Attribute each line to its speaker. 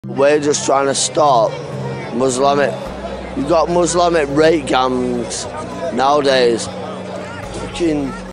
Speaker 1: We're just trying to stop Muslimic. You've got Muslimic rape gangs nowadays. Fucking